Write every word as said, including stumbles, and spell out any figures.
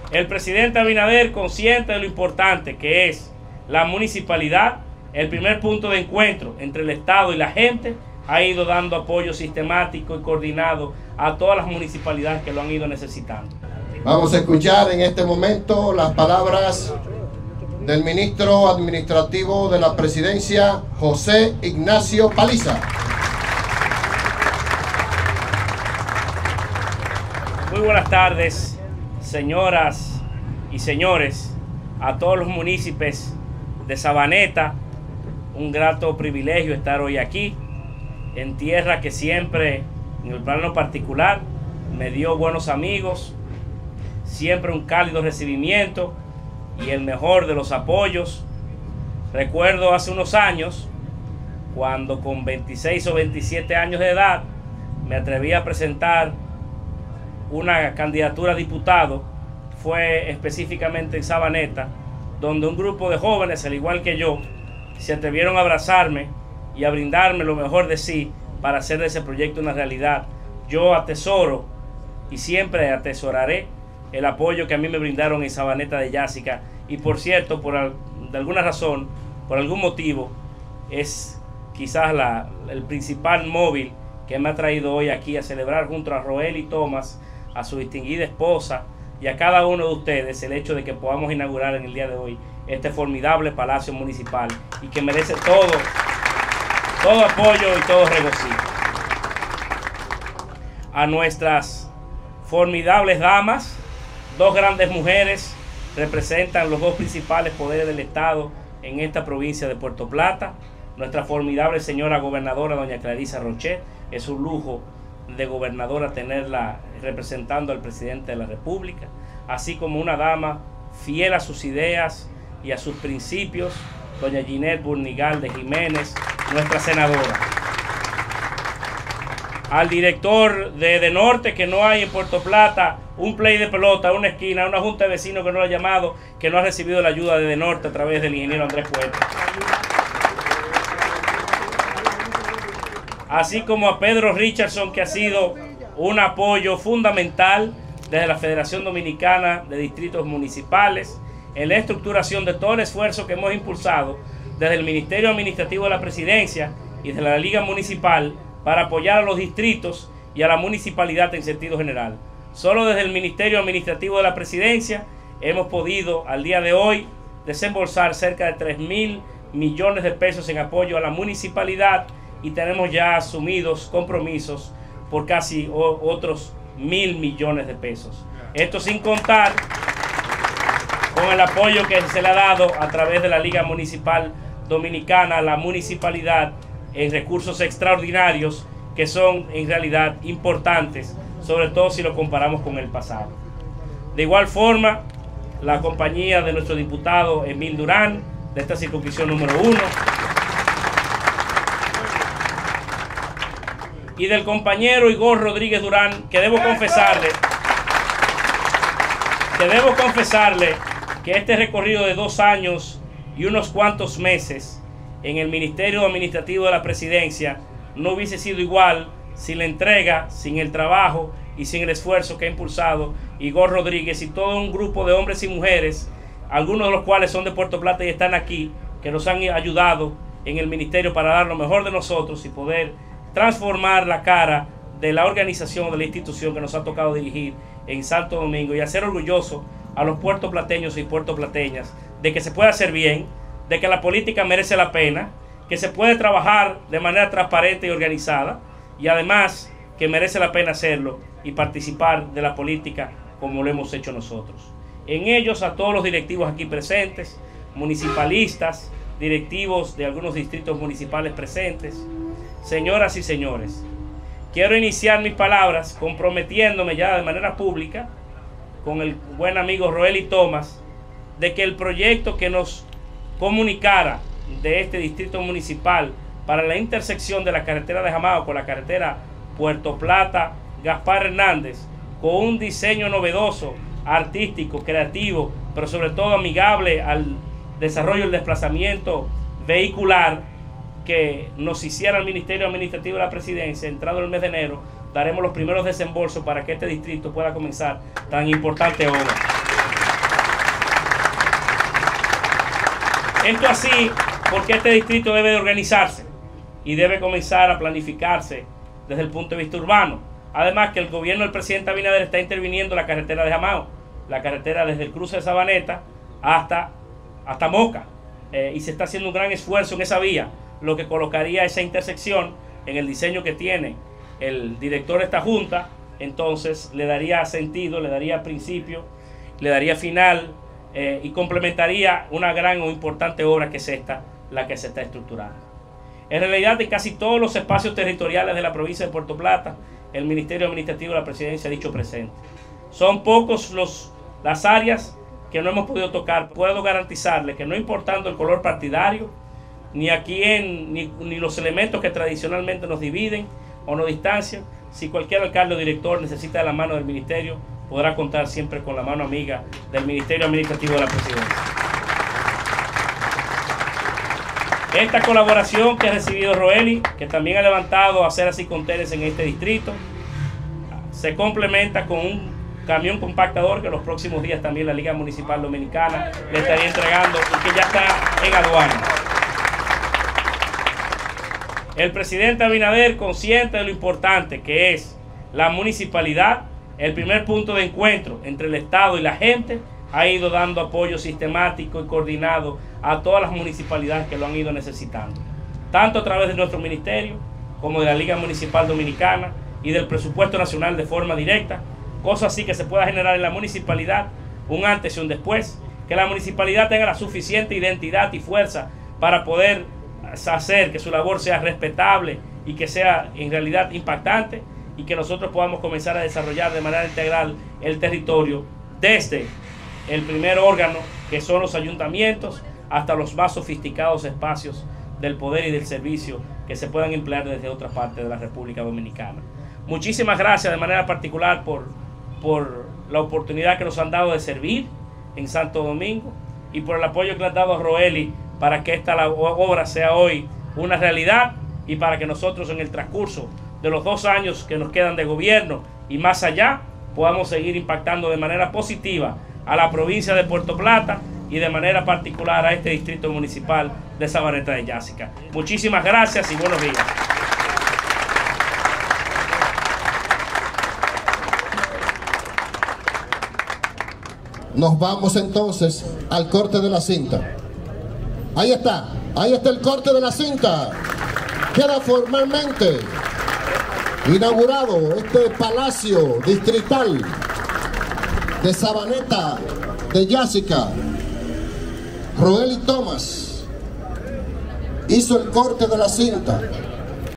El presidente Abinader, consciente de lo importante que es la municipalidad, el primer punto de encuentro entre el Estado y la gente, ha ido dando apoyo sistemático y coordinado a todas las municipalidades que lo han ido necesitando. Vamos a escuchar en este momento las palabras del ministro administrativo de la presidencia, José Ignacio Paliza. Muy buenas tardes, señoras y señores, a todos los municipios de Sabaneta. Un grato privilegio estar hoy aquí, en tierra que siempre, en el plano particular, me dio buenos amigos, siempre un cálido recibimiento y el mejor de los apoyos. Recuerdo hace unos años, cuando con veintiséis o veintisiete años de edad, me atreví a presentar una candidatura a diputado, fue específicamente en Sabaneta, donde un grupo de jóvenes, al igual que yo, se atrevieron a abrazarme y a brindarme lo mejor de sí para hacer de ese proyecto una realidad. Yo atesoro y siempre atesoraré el apoyo que a mí me brindaron en Sabaneta de Yásica, y por cierto, por al, de alguna razón, por algún motivo, es quizás la, el principal móvil que me ha traído hoy aquí a celebrar junto a Roely Thomas, a su distinguida esposa y a cada uno de ustedes el hecho de que podamos inaugurar en el día de hoy este formidable palacio municipal, y que merece todo, todo apoyo y todo regocijo. A nuestras formidables damas, dos grandes mujeres representan los dos principales poderes del Estado en esta provincia de Puerto Plata. Nuestra formidable señora gobernadora, doña Clarisa Rochet, es un lujo de gobernadora tenerla representando al presidente de la República, así como una dama fiel a sus ideas y a sus principios, doña Ginette Burnigal de Jiménez, nuestra senadora. Al director de De Norte, que no hay en Puerto Plata un play de pelota, una esquina, una junta de vecinos que no lo ha llamado, que no ha recibido la ayuda de De Norte a través del ingeniero Andrés Puerto. Así como a Pedro Richardson, que ha sido un apoyo fundamental desde la Federación Dominicana de Distritos Municipales en la estructuración de todo el esfuerzo que hemos impulsado desde el Ministerio Administrativo de la Presidencia y desde la Liga Municipal para apoyar a los distritos y a la municipalidad en sentido general. Solo desde el Ministerio Administrativo de la Presidencia hemos podido al día de hoy desembolsar cerca de tres mil millones de pesos en apoyo a la municipalidad, y tenemos ya asumidos compromisos por casi o, otros mil millones de pesos. Esto sin contar con el apoyo que se le ha dado a través de la Liga Municipal Dominicana a la municipalidad en recursos extraordinarios que son en realidad importantes, sobre todo si lo comparamos con el pasado. De igual forma, la compañía de nuestro diputado Emil Durán, de esta circunscripción número uno, y del compañero Igor Rodríguez Durán, que debo confesarle, que debo confesarle que este recorrido de dos años y unos cuantos meses en el Ministerio Administrativo de la Presidencia no hubiese sido igual sin la entrega, sin el trabajo y sin el esfuerzo que ha impulsado Igor Rodríguez y todo un grupo de hombres y mujeres, algunos de los cuales son de Puerto Plata y están aquí, que nos han ayudado en el ministerio para dar lo mejor de nosotros y poder transformar la cara de la organización, de la institución que nos ha tocado dirigir en Santo Domingo, y hacer orgulloso a los puertoplateños y puertoplateñas de que se puede hacer bien, de que la política merece la pena, que se puede trabajar de manera transparente y organizada, y además que merece la pena hacerlo y participar de la política como lo hemos hecho nosotros. En ellos, a todos los directivos aquí presentes, municipalistas, directivos de algunos distritos municipales presentes, señoras y señores, quiero iniciar mis palabras comprometiéndome ya de manera pública con el buen amigo Roely Thomas de que el proyecto que nos comunicara de este distrito municipal para la intersección de la carretera de Jamao con la carretera Puerto Plata Gaspar Hernández, con un diseño novedoso, artístico, creativo, pero sobre todo amigable al desarrollo del desplazamiento vehicular, que nos hiciera el Ministerio Administrativo de la Presidencia. Entrado el mes de enero, daremos los primeros desembolsos para que este distrito pueda comenzar tan importante obra. Esto así porque este distrito debe de organizarse y debe comenzar a planificarse desde el punto de vista urbano. Además que el gobierno del presidente Abinader está interviniendo la carretera de Jamao, la carretera desde el cruce de Sabaneta hasta, hasta Moca, eh, y se está haciendo un gran esfuerzo en esa vía, lo que colocaría esa intersección en el diseño que tiene el director de esta junta. Entonces le daría sentido, le daría principio, le daría final eh, y complementaría una gran o importante obra que es esta, la que se está estructurando. En realidad, en casi todos los espacios territoriales de la provincia de Puerto Plata, el Ministerio Administrativo de la Presidencia ha dicho presente. Son pocos los, las áreas que no hemos podido tocar. Puedo garantizarle que no importando el color partidario, ni a quién, ni, ni los elementos que tradicionalmente nos dividen o nos distancian, si cualquier alcalde o director necesita de la mano del ministerio, podrá contar siempre con la mano amiga del Ministerio Administrativo de la Presidencia. Esta colaboración que ha recibido Roeli, que también ha levantado a hacer así contenes en este distrito, se complementa con un camión compactador que en los próximos días también la Liga Municipal Dominicana le estaría entregando y que ya está en aduana. El presidente Abinader, consciente de lo importante que es la municipalidad, el primer punto de encuentro entre el Estado y la gente, ha ido dando apoyo sistemático y coordinado a todas las municipalidades que lo han ido necesitando, tanto a través de nuestro ministerio como de la Liga Municipal Dominicana y del presupuesto nacional de forma directa, cosa así que se pueda generar en la municipalidad un antes y un después, que la municipalidad tenga la suficiente identidad y fuerza para poder hacer que su labor sea respetable y que sea en realidad impactante, y que nosotros podamos comenzar a desarrollar de manera integral el territorio desde el primer órgano, que son los ayuntamientos, hasta los más sofisticados espacios del poder y del servicio que se puedan emplear desde otras partes de la República Dominicana. Muchísimas gracias de manera particular por, por la oportunidad que nos han dado de servir en Santo Domingo y por el apoyo que le han dado a Roeli para que esta obra sea hoy una realidad y para que nosotros en el transcurso de los dos años que nos quedan de gobierno y más allá podamos seguir impactando de manera positiva a la provincia de Puerto Plata y de manera particular a este distrito municipal de Sabaneta de Yásica. Muchísimas gracias y buenos días. Nos vamos entonces al corte de la cinta. Ahí está, ahí está el corte de la cinta. Queda formalmente inaugurado este palacio distrital de Sabaneta de Yásica. Roeli Thomas hizo el corte de la cinta.